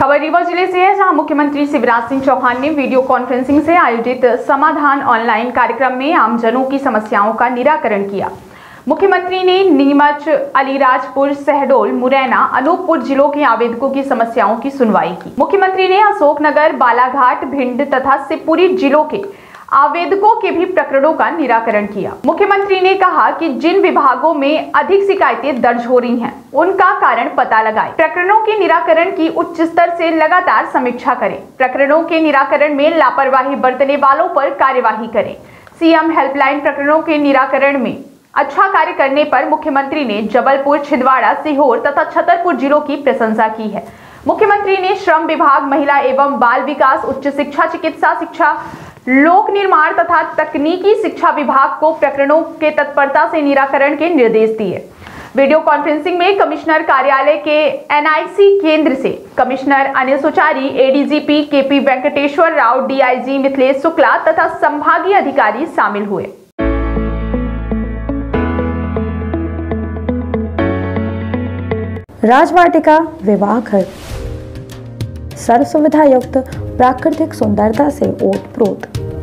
खबर रीवा जिले से है, जहां मुख्यमंत्री शिवराज सिंह चौहान ने वीडियो कॉन्फ्रेंसिंग से आयोजित समाधान ऑनलाइन कार्यक्रम में आमजनों की समस्याओं का निराकरण किया। मुख्यमंत्री ने नीमच, अलीराजपुर, शहडोल, मुरैना, अनूपपुर जिलों के आवेदकों की समस्याओं की सुनवाई की। मुख्यमंत्री ने अशोकनगर, बालाघाट, भिंड तथा शिवपुरी जिलों के आवेदकों के भी प्रकरणों का निराकरण किया। मुख्यमंत्री ने कहा कि जिन विभागों में अधिक शिकायतें दर्ज हो रही हैं, उनका कारण पता लगाएं। प्रकरणों के निराकरण की उच्च स्तर से लगातार समीक्षा करें। प्रकरणों के निराकरण में लापरवाही बरतने वालों पर कार्यवाही करें। सीएम हेल्पलाइन प्रकरणों के निराकरण में अच्छा कार्य करने पर मुख्यमंत्री ने जबलपुर, छिंदवाड़ा, सीहोर तथा छतरपुर जिलों की प्रशंसा की है। मुख्यमंत्री ने श्रम विभाग, महिला एवं बाल विकास, उच्च शिक्षा, चिकित्सा शिक्षा, लोक निर्माण तथा तकनीकी शिक्षा विभाग को प्रकरणों के तत्परता से निराकरण के निर्देश दिए। वीडियो कॉन्फ्रेंसिंग में कमिश्नर कार्यालय के एनआईसी केंद्र से commissioner Anil Suchari, ADGP KP Venkateshwar Rao, DIG Mithilesh Shukla तथा संभागीय अधिकारी शामिल हुए। राजवाटिका विवाह घर सर्व सुविधा युक्त प्राकृतिक सुंदरता से ओतप्रोत।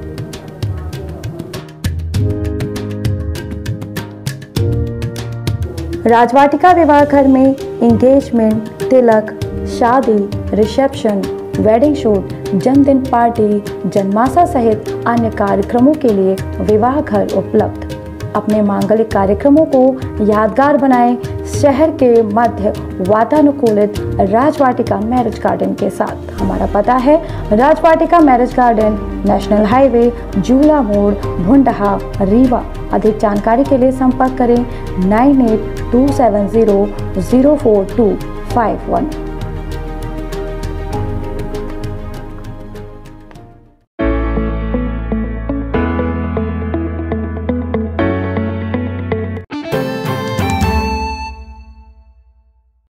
राजवाटिका विवाह घर में एंगेजमेंट, तिलक, शादी, रिसेप्शन, वेडिंग शूट, जन्मदिन पार्टी, जन्माशा सहित अन्य कार्यक्रमों के लिए विवाह घर उपलब्ध। अपने मांगलिक कार्यक्रमों को यादगार बनाएं शहर के मध्य वातानुकूलित राजवाटिका मैरिज गार्डन के साथ। हमारा पता है Rajvatika marriage garden, national highway, Jula मोड़, भुंडहा, रीवा। अधिक जानकारी के लिए संपर्क करें 9827004251।